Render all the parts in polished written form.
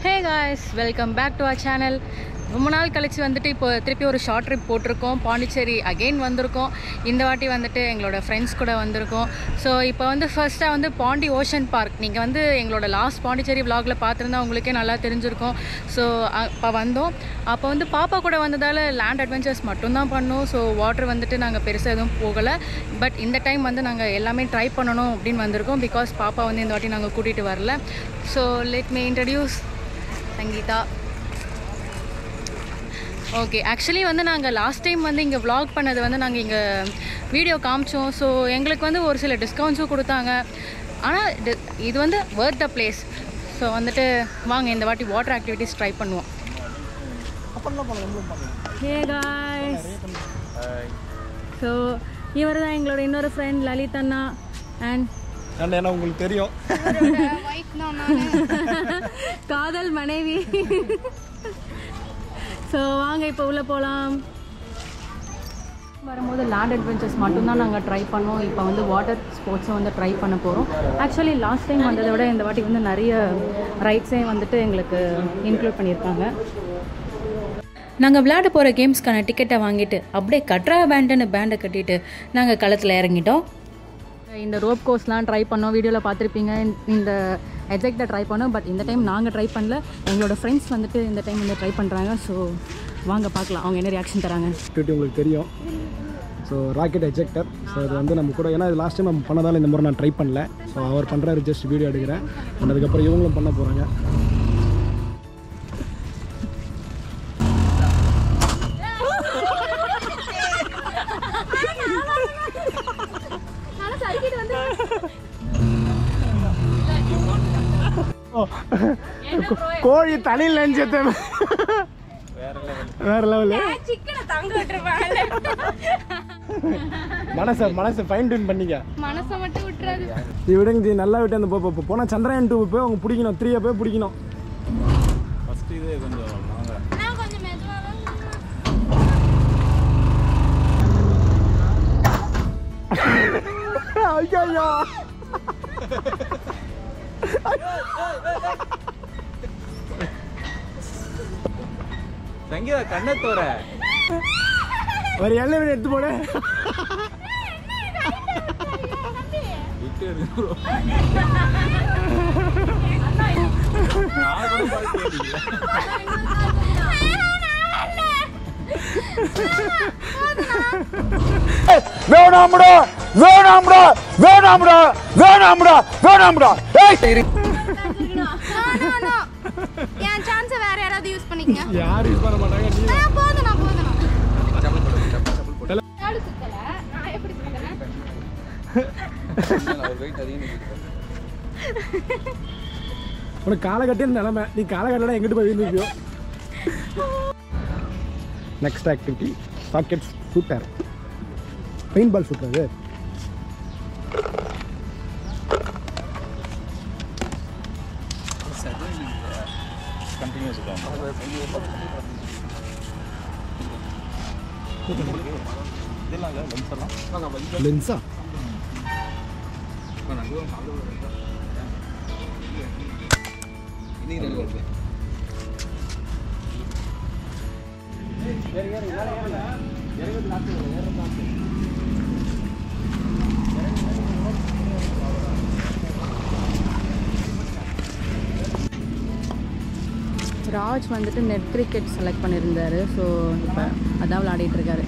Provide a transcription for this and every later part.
Hey guys, welcome back to our channel. ரொம்ப நாள் கழிச்சு வந்துட்டு இப்போ திருப்பி ஒரு ஷார்ட் ட்ரிப் போட்டிருக்கோம். பாண்டிச்சேரி அகெயின் வந்திருக்கோம். இந்த வாட்டி வந்துட்டு எங்களோட ஃப்ரெண்ட்ஸ் கூட வந்திருக்கோம். ஸோ இப்போ வந்து ஃபர்ஸ்ட்டாக வந்து பாண்டி ஓஷன் பார்க். நீங்கள் வந்து எங்களோட லாஸ்ட் பாண்டிச்சேரி vlogல பார்த்துருந்தா உங்களுக்கே நல்லா தெரிஞ்சிருக்கும். ஸோ அப்போ வந்தோம். அப்போ வந்து பாப்பா கூட வந்ததால் லேண்ட் அட்வென்ச்சர்ஸ் மட்டும்தான் பண்ணோம். ஸோ வாட்டர் வந்துட்டு நாங்கள் பெருசாக எதுவும் போகலை. பட் இந்த டைம் வந்து நாங்கள் எல்லாமே ட்ரை பண்ணணும் அப்படின்னு வந்திருக்கோம். பிகாஸ் பாப்பா வந்து இந்த வாட்டி நாங்கள் கூட்டிகிட்டு வரல. So let me introduce Sangeetha. Okay, actually வந்து நாங்கள் லாஸ்ட் டைம் வந்து இங்கே vlog பண்ணது வந்து நாங்கள் இங்கே வீடியோ காமிச்சோம். ஸோ எங்களுக்கு வந்து ஒரு சில டிஸ்கவுண்ட்ஸும் கொடுத்தாங்க. ஆனால் இது வந்து வர்த் த பிளேஸ். ஸோ வந்துட்டு வாங்க இந்த வாட்டி வாட்டர் ஆக்டிவிட்டீஸ் ட்ரை பண்ணுவோம். ஹே காய்ஸ், ஸோ இவர் தான் எங்களோட இன்னொரு ஃப்ரெண்ட் லலித் அண்ணா. அண்ட் ஏன்னா உங்களுக்கு தெரியும் காதல் மனைவி. ஸோ வாங்க இப்போ உள்ளே போகலாம். வரும்போது லேண்ட் அட்வென்ச்சர்ஸ் மட்டும்தான் நாங்கள் ட்ரை பண்ணோம். இப்போ வந்து வாட்டர் ஸ்போர்ட்ஸை வந்து ட்ரை பண்ண போகிறோம். ஆக்சுவலி லாஸ்ட் டைம் வந்ததை விட இந்த வாட்டி வந்து நிறைய ரைட்ஸே வந்துட்டு எங்களுக்கு இன்க்ளூட் பண்ணியிருக்காங்க. நாங்கள் விளையாட போகிற கேம்ஸ்க்கான டிக்கெட்டை வாங்கிட்டு அப்படியே கட்ரா பேண்டுன்னு பேண்டை கட்டிட்டு நாங்கள் களத்தில் இறங்கிட்டோம். இந்த ரோப் கோர்ஸ்லாம் ட்ரை பண்ணோம். வீடியோவில் பார்த்துருப்பீங்க. இந்த எஜெக்டை ட்ரை பண்ணோம். பட் இந்த டைம் நாங்கள் ட்ரை பண்ணல. எங்களோட ஃப்ரெண்ட்ஸ் வந்துட்டு இந்த டைம் வந்து ட்ரை பண்ணுறாங்க. ஸோ வாங்க பார்க்கலாம் அவங்க என்ன ரியாக்ஷன் தராங்க. உங்களுக்கு தெரியும். So rocket ejector. ஸோ அது வந்து நம்ம கூட ஏன்னா இது லாஸ்ட் டைம் நம்ம பண்ணதால் இந்த முறை நான் ட்ரை பண்ணல. ஸோ அவர் பண்ணுறாரு, ஜஸ்ட் வீடியோ எடுக்கிறேன். அதுக்கப்புறம் இவங்களும் பண்ண போகிறாங்க. கோழி தலையில் நினைச்சது வேற லெவலு. மனசை ஃபைன் டியூன் பண்ணிக்க. மனசை மட்டும் விட்டுறாது. இது விடுங்க, நல்லா விட்டு அந்த போனா சந்திரயான் 2 போய் அவங்க பிடிக்கணும், 3 போய் பிடிக்கணும். ஃபர்ஸ்ட் இதே கொஞ்சம் நான் கொஞ்சம் மெதுவா ஐயோ சங்கீதா கண்ணத்தோர ஒரு எல்லாம் எடுத்து போட. வேணாம்டா வேணாம்டா வேணாம்டா வேணாம்டா வேணாம்டா. என் சான்ஸ் வேற யாராவது யூஸ் பண்ணிக்கங்க. யார் யூஸ் பண்ண மாட்டாங்க. நீ போதும் நான் நாலு சுத்தல. நான் எப்படி சுத்தறேன்? ஒரு வெயிட் அதிகம் நிக்குது. உனக்கு காலை கட்டின நிலைமை. நீ காலை கட்டலனா எங்கிட்டு போய் விழுந்துப்பியோ. Next activity rocket shooter. Paint ball shooter. கண்டினியூஸ் லென்ஸா ராஜ் வந்துட்டு நெட் கிரிக்கெட் செலக்ட் பண்ணியிருந்தாரு. ஸோ இப்போ அதான் விளையாடிட்டு இருக்காரு.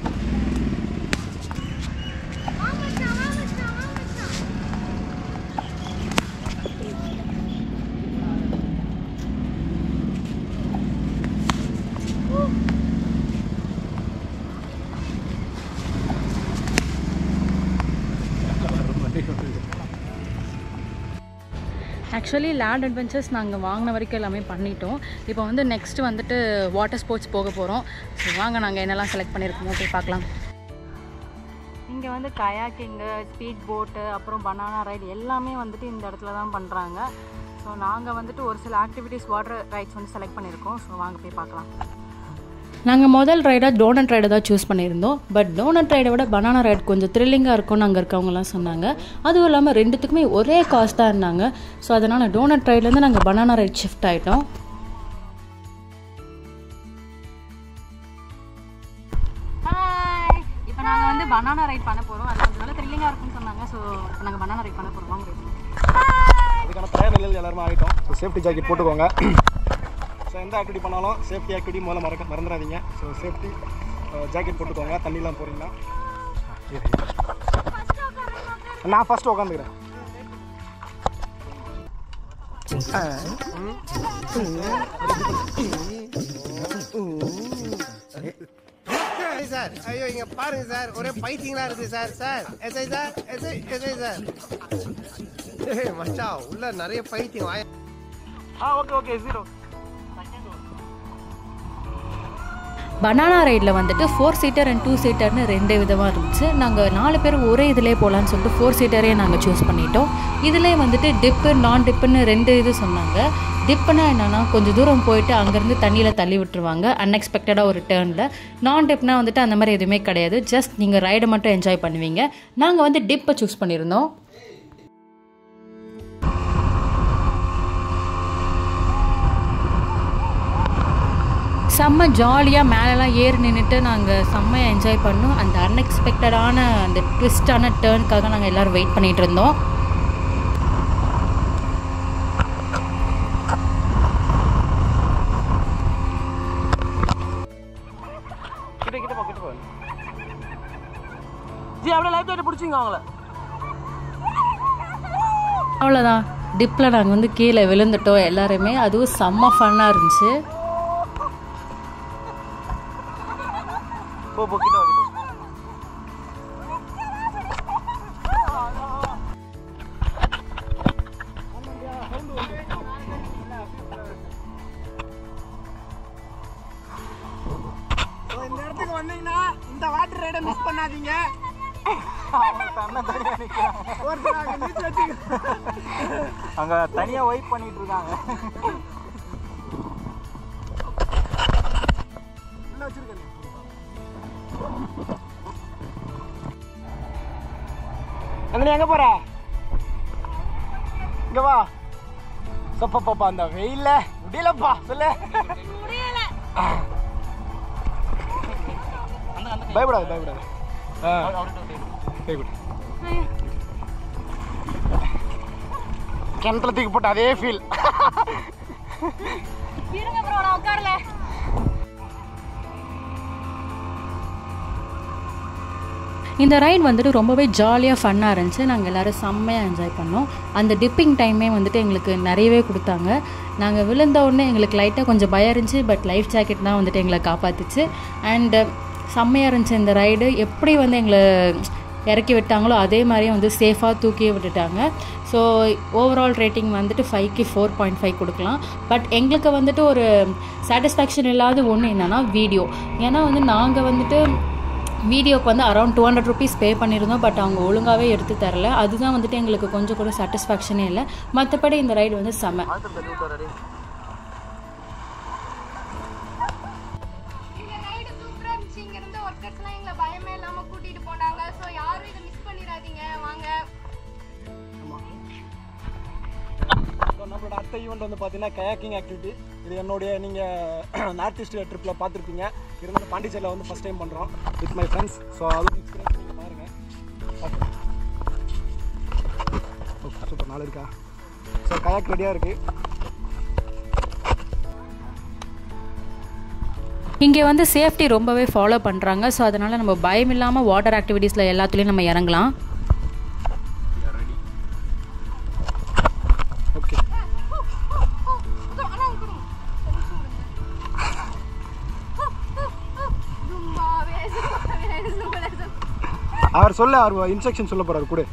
ஆக்சுவலி லேண்ட் அட்வென்ச்சர்ஸ் நாங்கள் வாங்கின வரைக்கும் எல்லாமே பண்ணிட்டோம். இப்போ வந்து நெக்ஸ்ட்டு வந்துட்டு வாட்டர் ஸ்போர்ட்ஸ் போக போகிறோம். ஸோ வாங்க நாங்கள் என்னெல்லாம் செலக்ட் பண்ணியிருக்கோமோ போய் பார்க்கலாம். இங்கே வந்து கயாக்கிங்கு, ஸ்பீட் போட்டு, அப்புறம் பனானா ரைடு எல்லாமே வந்துட்டு இந்த இடத்துல தான் பண்ணுறாங்க. ஸோ நாங்கள் வந்துட்டு ஒரு சில ஆக்டிவிட்டீஸ் வாட்டர் ரைட்ஸ் வந்து செலக்ட் பண்ணியிருக்கோம். ஸோ வாங்க போய் பார்க்கலாம். நாங்கள் முதல் ரைடாக டோனட் ரைடை தான் சூஸ் பண்ணியிருந்தோம். பட் டோனட் ரைடை விட பனானா ரைட் கொஞ்சம் த்ரில்லிங்காக இருக்கும்னு அங்கே இருக்கவங்கலாம் சொன்னாங்க. அதுவும் இல்லாமல் ரெண்டுத்துக்குமே ஒரே காஸ்ட் தான் இருந்தாங்க. ஸோ அதனால் டோனட் ரைட்லேருந்து நாங்கள் பனானா ரைட் ஷிஃப்ட் ஆகிட்டோம். இப்போ நாங்கள் வந்து பனானா ரைட் பண்ண போகிறோம். அது கொஞ்சம் நல்லா த்ரில்லிங்காக இருக்குன்னு சொன்னாங்க. ஸோ இப்போ நாங்கள் பனானா ரைட் பண்ண போகிறோம். அதுக்கான தயார் நிலையில் எல்லாருமே ஆகிட்டோம். ஸோ சேஃப்டி ஜாக்கெட் போட்டுக்கோங்க. ஸோ எந்த ஆக்டிவிட்டி பண்ணாலும் சேஃப்டி ஆக்டிவிட்டி முதல்ல மறந்துடாதீங்க. ஸோ சேஃப்டி ஜாக்கெட் போட்டுக்கோங்க. தண்ணிலாம் போகிறீங்களா? நான் ஃபஸ்ட்டு உட்காந்துக்கிறேன். சார் ஐயோ இங்க பாருங்க சார், ஒரே பைத்தியங்களா இருக்கு sir. Sir SI sir, SI sir. மச்சான் உள்ள நிறைய பைத்தியம். ஓகே 0. பனானா ரைடில் வந்துட்டு 4 சீட்டர் அண்ட் 2 சீட்டர்னு 2 விதமாக இருந்துச்சு. நாங்கள் 4 பேர் ஒரே இதிலே போகலான்னு சொல்லிட்டு 4 சீட்டரே நாங்கள் சூஸ் பண்ணிட்டோம். இதிலே வந்துட்டு டிப்பு நான் டிப்புன்னு 2 இது சொன்னாங்க. டிப்புனா என்னென்னா கொஞ்சம் தூரம் போயிட்டு அங்கேருந்து தண்ணியில் தள்ளி விட்டுருவாங்க அன்எக்ஸ்பெக்டடாக ஒரு டேர்னில். நான் டிப்னா வந்துட்டு அந்த மாதிரி எதுவுமே கிடையாது. ஜஸ்ட் நீங்கள் ரைடை மட்டும் என்ஜாய் பண்ணுவீங்க. நாங்கள் வந்து டிப்பை சூஸ் பண்ணியிருந்தோம். செம்ம ஜாலியாக மேலெலாம் ஏறி நின்றுட்டு நாங்கள் செம்மையாக என்ஜாய் பண்ணோம். அந்த அன்எக்ஸ்பெக்டடான அந்த ட்விஸ்டான டேர்னுக்காக நாங்கள் எல்லோரும் வெயிட் பண்ணிகிட்டு இருந்தோம். அவ்வளோதான், டிப்பில் நாங்கள் வந்து கீழே விழுந்துட்டோம் எல்லாருமே. அதுவும் செம்ம ஃபன்னாக இருந்துச்சு. இந்த இடத்துக்கு வந்தீங்கன்னா இந்த வாட்டர் ரைடை மிஸ் பண்ணாதீங்க. அங்க தனியா வெயிட் பண்ணிட்டு இருக்காங்க. அங்கே எங்கே போகிற? இங்கே வா. சொப்பப்பா அந்த வெயில்ல முடியலப்பா. சொல்லு. பயப்படாது. கிணத்துல தூக்கி போட்டு அதே ஃபீல். இந்த ரைட் வந்துட்டு ரொம்பவே ஜாலியாக ஃபன்னாக இருந்துச்சு. நாங்கள் எல்லோரும் செம்மையாக என்ஜாய் பண்ணோம். அந்த டிப்பிங் டைமே வந்துட்டு எங்களுக்கு நிறையவே கொடுத்தாங்க. நாங்கள் விழுந்த உடனே எங்களுக்கு லைட்டாக கொஞ்சம் பயம் இருந்துச்சு. பட் லைஃப் ஜாக்கெட் தான் வந்துட்டு எங்களை காப்பாற்றுச்சு. அண்டு செம்மையாக இருந்துச்சு இந்த ரைடு. எப்படி வந்து எங்களை இறக்கி விட்டாங்களோ அதே மாதிரியே வந்து சேஃபாக தூக்கியே விட்டுட்டாங்க. ஸோ ஓவரால் ரேட்டிங் வந்துட்டு 5க்கு 4.5 கொடுக்கலாம். பட் எங்களுக்கு வந்துட்டு ஒரு சாட்டிஸ்ஃபேக்ஷன் இல்லாத ஒன்று என்னென்னா வீடியோ. ஏன்னா வந்து நாங்கள் வந்துட்டு வீடியோக்கு வந்து அரௌண்ட் 200 rupees பே பண்ணியிருந்தோம். பட் அவங்க ஒழுங்காகவே எடுத்து தரல. அதுதான் வந்துட்டு எங்களுக்கு கொஞ்சம் கூட சாட்டிஸ்ஃபேக்ஷனே இல்லை. மற்றபடி இந்த ரைடு வந்து செம. இந்த ரைடு சூப்பரா இருந்துச்சு. இங்க இருந்த ஒர்க்கர்ஸ்லாம் எங்களை பயமே இல்லாம கூட்டிட்டு போனாங்க. ஸோ யாரும் இதை மிஸ் பண்ணிடாதீங்க. வாங்க. நம்மளோட அடுத்த ஈவெண்ட் வந்து பார்த்தீங்கன்னா கயாக்கிங் ஆக்டிவிட்டி. இது என்னுடைய நீங்கள் நார்த் ஈஸ்ட் ட்ரிப்பில் பார்த்துருப்பீங்க. இருந்தாலும் பாண்டிச்சேரியில் வந்து ஃபஸ்ட் டைம் பண்ணுறோம் வித் மை ஃப்ரெண்ட்ஸ். ஸோ அதுவும் எக்ஸ்பீரியன்ஸ் நீங்கள் பாருங்கள். Okay super. 4 இருக்கா? ஸோ கயாக் ரெடியாக இருக்குது. இங்கே வந்து சேஃப்டி ரொம்பவே ஃபாலோ பண்ணுறாங்க. ஸோ அதனால் நம்ம பயம் இல்லாமல் வாட்டர் ஆக்டிவிட்டீஸில் எல்லாத்துலேயும் நம்ம இறங்கலாம். அவர் சொல்ல, அவர் இன்ஸ்ட்ரக்ஷன் சொல்ல போகிறார் கூட.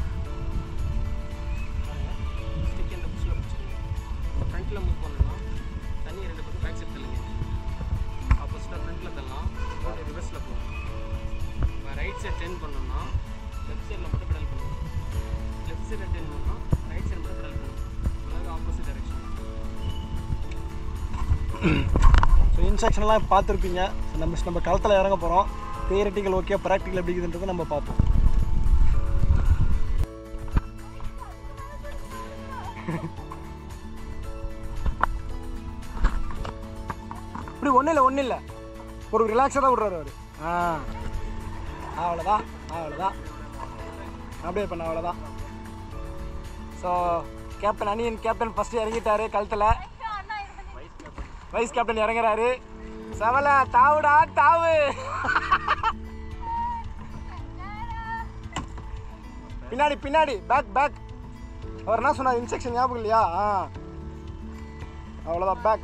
ஃப்ரண்ட்டில் மூவ் பண்ணலாம். தண்ணி 2 பக்கம் பேக் சைட் தள்ளுங்க. ஆப்போசிட்டாக ஃப்ரண்ட்டில் தள்ளலாம். ரிவர்ஸில் போகலாம். ரைட் சைட் டர்ன் பண்ணோம்னா லெஃப்ட் சைடில் மட்டும் பெடல் பண்ணுவோம். லெஃப்ட் சைடில் டர்ன் பண்ணோம்னா ரைட் சைடு மட்டும் பெடல் பண்ணுவோம். அதாவது ஆப்போசிட் டைரெக்ஷன். ஸோ இன்ஸ்ட்ரக்ஷன்லாம் பார்த்துருப்பீங்க. நம்ம களத்தில் இறங்க போகிறோம். தியரிட்டிக்கல் ஓகே, ப்ராக்டிக்கல் எப்படி இருக்குதுன்றதை நம்ம பார்ப்போம். இப்படி ஒன்றும் இல்லை ஒரு ரிலாக்ஸாக தான் விட்றாரு அவர். அவ்வளோதான் அப்படியே பண்ண அவ்வளோதான். So captain onion captain first இறங்கிட்டாரு களத்தில். வைஸ் கேப்டன் இறங்குறாரு. செவல தாவுடா தாவு. பின்னாடி பேக். அவர் என்ன சொன்னார் இன்ஸ்ட்ரக்ஷன் ஞாபகம் இல்லையா? அவ்வளோதான் பேக்.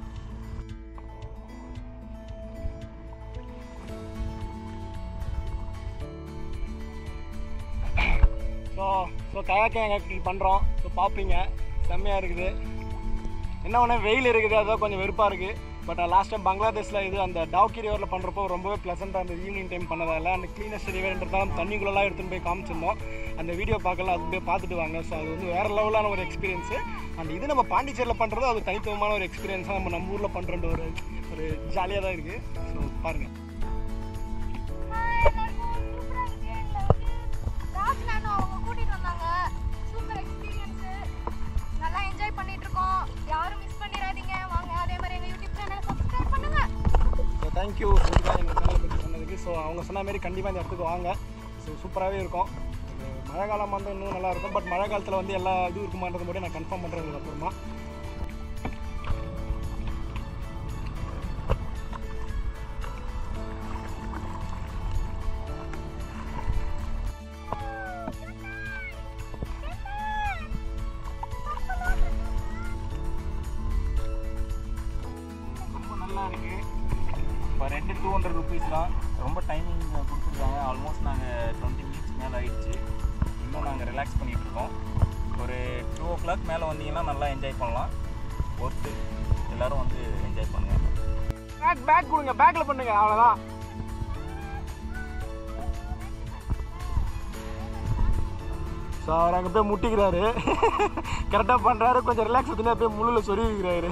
ஸோ கயாக்கிங் ஆக்டிவிட்டி பண்ணுறோம். ஸோ பார்ப்பீங்க, செம்மையாக இருக்குது. என்ன ஒன்று வெயில் இருக்குது, அதான் கொஞ்சம் வெறுப்பாக இருக்குது. பட் லாஸ்ட் டைம் பங்களாதேஷில் இது அந்த டாவ்கி ரிவரில் பண்ணுறப்போ ரொம்பவே ப்ளசண்ட்டாக இருந்தது. ஈவினிங் டைம் பண்ணதால அந்த க்ளீனஸ்ட் ரிவர்ன்றதால தண்ணிக்குள்ளெல்லாம் எடுத்துகிட்டு போய் காமிச்சிருந்தோம். அந்த வீடியோ பார்க்கலாம், அது போய் பார்த்துட்டு வாங்க. ஸோ அது வந்து வேறு லெவலான ஒரு எக்ஸ்பீரியன்ஸு. அந்த இது நம்ம பாண்டிச்சேரியில் பண்ணுறது அது தனித்துவமான ஒரு எக்ஸ்பீரியன்ஸாக நம்ம ஊரில் பண்ணுற ஒரு ஜாலியாக தான் இருக்குது. ஸோ பாருங்கள். ராஜ் நானோ அவங்க கூட்டிட்டு வந்தாங்க. Super experience. நல்லா என்ஜாய் பண்ணிட்டு இருக்கோம். யாரும் மிஸ் பண்ணிடாதீங்க. வாங்க அதே மாதிரி எங்க யூடியூப் சேனலை சப்ஸ்கிரைப் பண்ணுங்க. ஸோ தேங்க்யூ எங்கள் சேனலை பற்றி சொன்னதுக்கு. ஸோ அவங்க சொன்ன மாதிரி கண்டிப்பாக இந்த இடத்துக்கு வாங்க. ஸோ சூப்பராகவே இருக்கும். மழை காலம் வந்து இன்னும் நல்லாயிருக்கும். பட் மழை காலத்தில் வந்து எல்லா இதுவும் இருக்குமான்றது மட்டும் நான் கன்ஃபார்ம் பண்ணுறேன் உங்களுக்கு அப்புறமா. நல்லா இருக்குது. இப்போ ரெண்டு 200 rupees தான். ரொம்ப டைமிங் கொடுத்துருக்காங்க. ஆல்மோஸ்ட் நாங்கள் 20 minutes மேலே ஆகிடுச்சு. இன்னும் நாங்கள் ரிலாக்ஸ் பண்ணிகிட்ருக்கோம். ஒரு 2 o'clock மேலே வந்தீங்கன்னா நல்லா என்ஜாய் பண்ணலாம். ஒர்த்து எல்லோரும் வந்து என்ஜாய் பண்ணுங்கள். பேக் கொடுங்க, பேக்கில் பண்ணுங்க, அவ்வளோதான். ஸோ அவர் அங்கே போய் முட்டிக்கிறாரு. கரெக்டாக பண்ணுறாரு. கொஞ்சம் ரிலாக்ஸ் ஆகுதுன்னா போய் முள்ளில் சொருவிக்கிறாரு.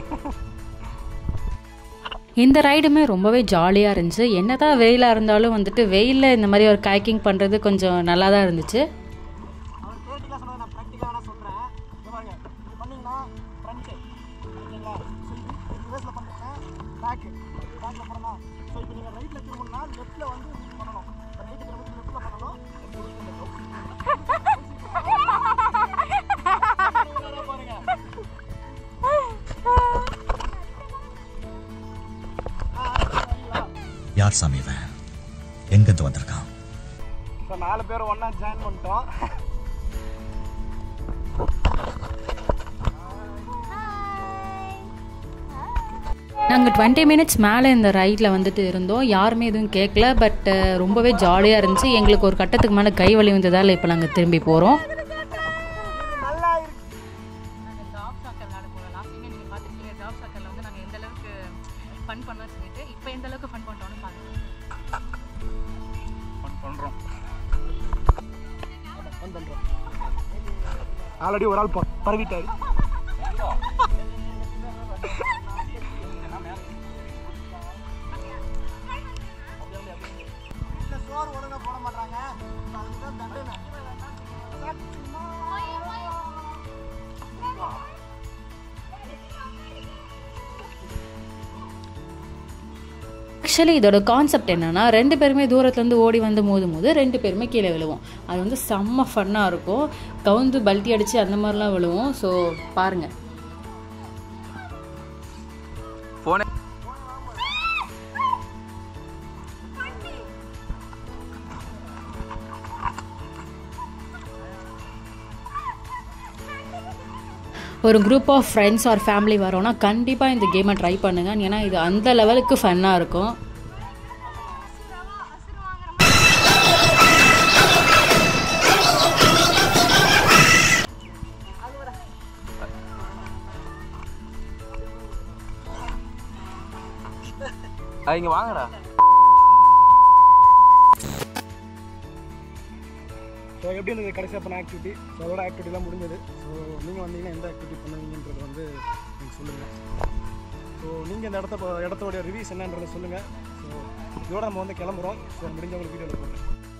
இந்த ரைடுமே ரொம்பவே ஜாலியாக இருந்துச்சு. என்ன தான் வெயிலாக இருந்தாலும் வந்துட்டு வெயிலில் இந்த மாதிரி ஒரு காய்க்கிங் பண்ணுறது கொஞ்சம் நல்லா தான் இருந்துச்சு. அவர் தேர்ட்டிக்காக சொன்னதை நான் ப்ராக்டிக்கலாக சொல்கிறேன். பாருங்க, இது பண்ணிங்கன்னா ஃப்ரண்ட்டு ஓகேங்களா? ஸோ இது ரிவர்ஸில் பண்ணுறேன். பேக்கில் பண்ணலாம். ஸோ இப்போ நீங்கள் ரைட்டில் திரும்பணும்னா லெஃப்ட்டில் வந்து பண்ணணும். இப்போ ரைட்டு திரும்ப லெஃப்ட்டில் பண்ணணும். பாருங்க. யார் சாமி இவன்? எங்கிருந்து வந்திருக்கான்? ஸோ 4 பேர் ஒன்றா ஜாயின் பண்ணிட்டோம். நாங்கள் 20 minutes மேலே இந்த ரைடில் வந்துட்டு இருந்தோம். யாருமே எதுவும் கேட்கல. பட் ரொம்பவே ஜாலியாக இருந்துச்சு. எங்களுக்கு ஒரு கட்டத்துக்கு மேலே கை வலி வந்ததால் இப்போ நாங்கள் திரும்பி போகிறோம். ஆல்ரெடி ஒரு ஆள் பரவிட்டாரு. சோறு ஒழுங்கா போட மாட்டாங்க. ஆக்சுவலி இதோட கான்செப்ட் என்னென்னா 2 பேருமே தூரத்துலேருந்து ஓடி வந்து மோதும் போது 2 பேருமே கீழே விழுவோம். அது வந்து செம்ம ஃபன்னாக இருக்கும். கவுந்து பல்ட்டி அடித்து அந்த மாதிரிலாம் விழுவோம். ஸோ பாருங்கள். ஒரு group of friends or family வரோன்னா கண்டிப்பாக இந்த கேமை ட்ரை பண்ணுங்கள். ஏன்னா இது அந்த லெவலுக்கு ஃபன்னாக இருக்கும். இங்கே வாங்கடா. ஸோ எப்படி இருந்தது கடைசியாக பண்ண ஆக்டிவிட்டி? ஸோ அதோட ஆக்டிவிட்டிலாம் முடிஞ்சது. ஸோ நீங்கள் வந்தீங்கன்னா எந்த ஆக்டிவிட்டி பண்ணுவீங்கன்றது வந்து எனக்கு சொல்லுங்கள். ஸோ நீங்கள் இந்த இடத்தோடைய ரிவ்யூஸ் என்னன்றதை சொல்லுங்கள். ஸோ இதோட நம்ம வந்து கிளம்புறோம். ஸோ முடிஞ்சவங்களுக்கு வீடியோவில் போடுறேன்.